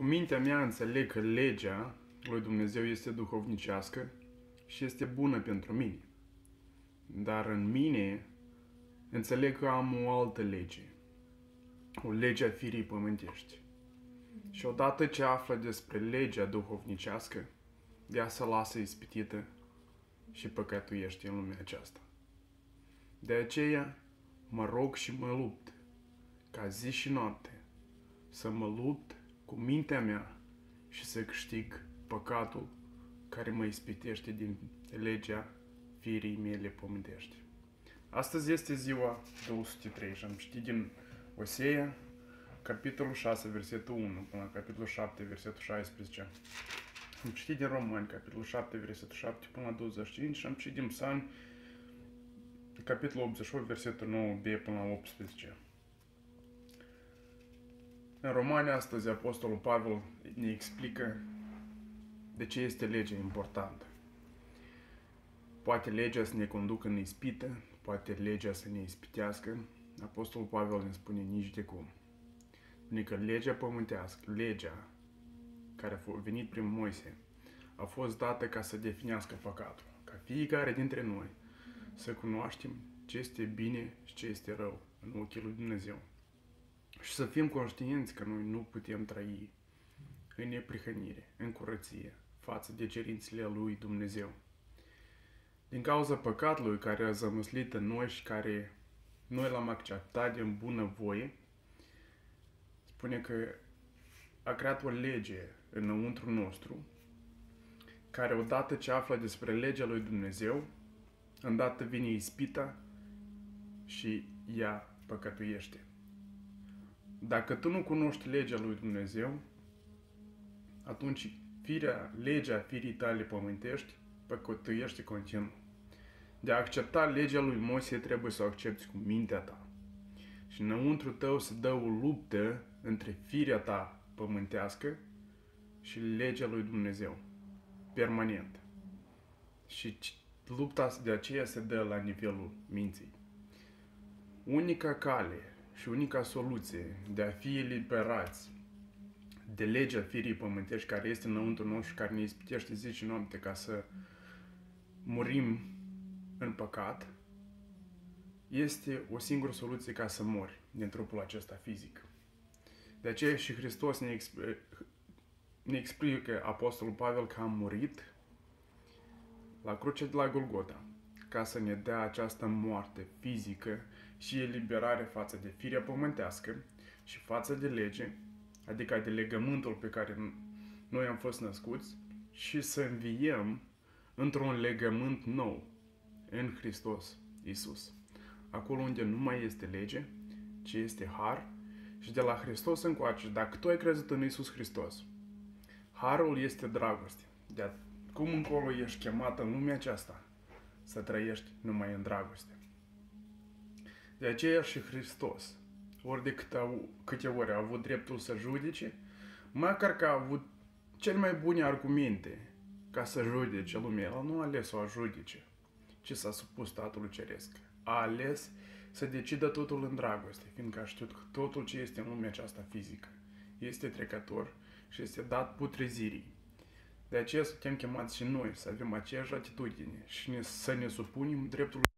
Cu mintea mea înțeleg că legea lui Dumnezeu este duhovnicească și este bună pentru mine. Dar în mine înțeleg că am o altă lege, o lege a firii pământești. Și odată ce află despre legea duhovnicească, ea se lasă ispitită și păcătuiește în lumea aceasta. De aceea mă rog și mă lupt, ca zi și noapte, să mă lupt cu mintea mea și să câștig păcatul care mă ispitește din legea firii mele pământești. Astăzi este ziua 203 și am citit din Osea, capitolul 6, versetul 1, până la capitolul 7, versetul 16. Am citit din Romani, capitolul 7, versetul 7 până la 25 și am citit din Psalmi, capitolul 88, versetul 9b până la 18. În Romani, astăzi, Apostolul Pavel ne explică de ce este legea importantă. Poate legea să ne conducă în ispită, poate legea să ne ispitească. Apostolul Pavel ne spune nici de cum. Adică legea pământească, legea care a venit prin Moise, a fost dată ca să definească păcatul. Ca fiecare dintre noi să cunoaștem ce este bine și ce este rău în ochii lui Dumnezeu. Și să fim conștienți că noi nu putem trăi în neprihănire, în curăție, față de cerințele lui Dumnezeu. Din cauza păcatului care a zămăslit în noi și care noi l-am acceptat din bună voie, spune că a creat o lege înăuntru nostru, care odată ce află despre legea lui Dumnezeu, îndată vine ispita și ea păcătuiește. Dacă tu nu cunoști legea lui Dumnezeu, atunci legea firii tale pământești păcătuiește continuu. De a accepta legea lui Moise trebuie să o accepti cu mintea ta. Și înăuntru tău se dă o luptă între firea ta pământească și legea lui Dumnezeu, permanent. Și lupta de aceea se dă la nivelul minții. Unica cale și unica soluție de a fi eliberați de legea firii pământești care este înăuntru nostru și care ne ispitește zi și noapte ca să murim în păcat, este o singură soluție ca să mori din trupul acesta fizic. De aceea și Hristos ne explică Apostolul Pavel că a murit la cruce de la Golgota ca să ne dea această moarte fizică și eliberare față de firea pământească și față de lege, adică de legământul pe care noi am fost născuți, și să înviem într-un legământ nou în Hristos Iisus. Acolo unde nu mai este lege, ci este har, și de la Hristos încoace, dacă tu ai crezut în Iisus Hristos, harul este dragoste. De acum încolo ești chemat în lumea aceasta să trăiești numai în dragoste. De aceea și Hristos, ori de câte ori a avut dreptul să judece, măcar că a avut cele mai bune argumente ca să judece lumea, el nu a ales să o judece, ci s-a supus Tatălui Ceresc. A ales să decidă totul în dragoste, fiindcă a știut că totul ce este în lumea aceasta fizică este trecător și este dat putrezirii. De aceea suntem chemați și noi să avem aceeași atitudine și să ne supunem dreptului